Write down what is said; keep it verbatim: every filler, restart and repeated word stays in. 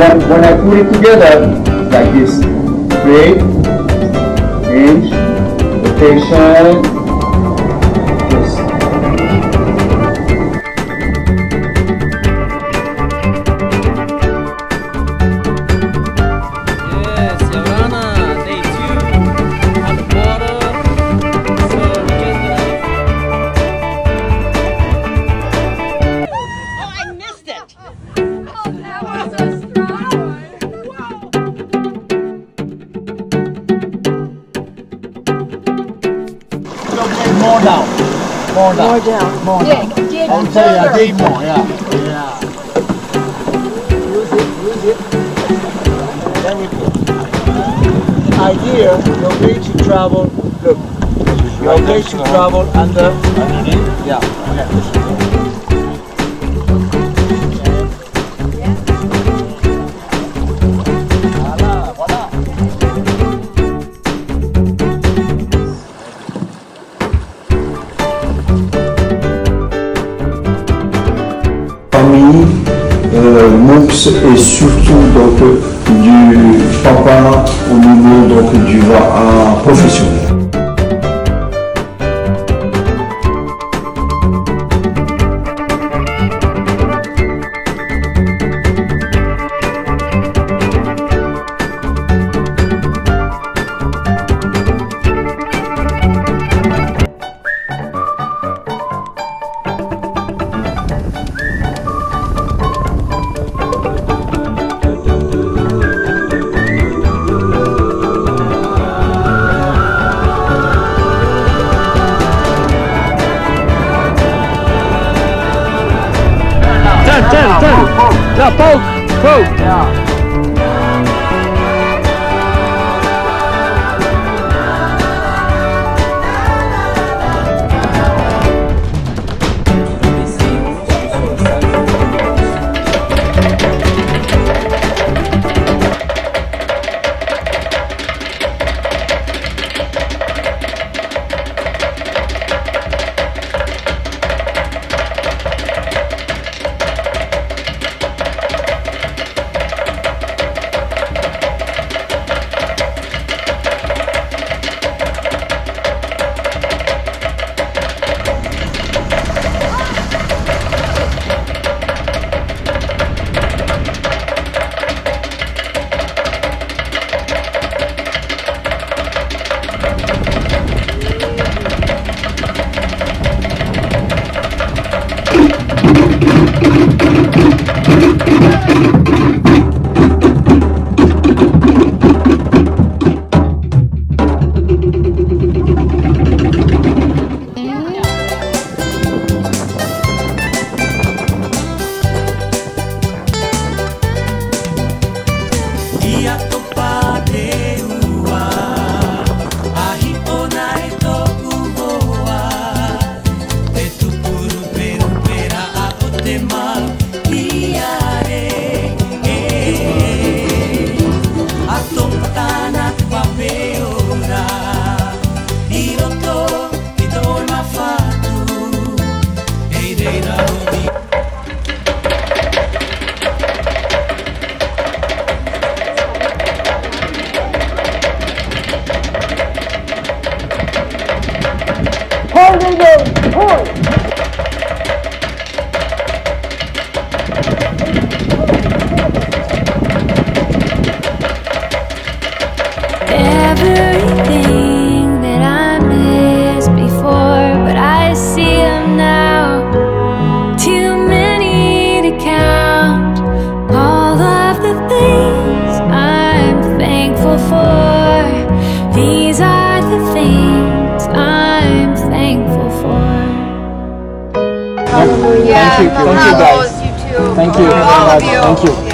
when, when I put it together, like this, break, hinge, rotation, this. Yes, Yavana, day two, on the border, so just like... Oh, I missed it! Oh, that was a strong one! Wow! Okay, more down. More down. More down. More down. Dig, dig I'll tell you, further. dig more, yeah. Yeah. Use it, use it. There we go. The idea, you're going to travel, look, you're going to travel under, underneath, yeah. Okay. Voila, voila. Famille, euh, Mooks et surtout donc du papa au niveau donc du va professionnel. Turn, turn, turn! Yeah, poke, poke! Yeah. Everything that I missed before, but I see them now. Too many to count. All of the things I'm thankful for. These are the things I'm thankful for. Hallelujah. Thank you. Thank you, guys. You too. Thank you very All much. of you. Thank you.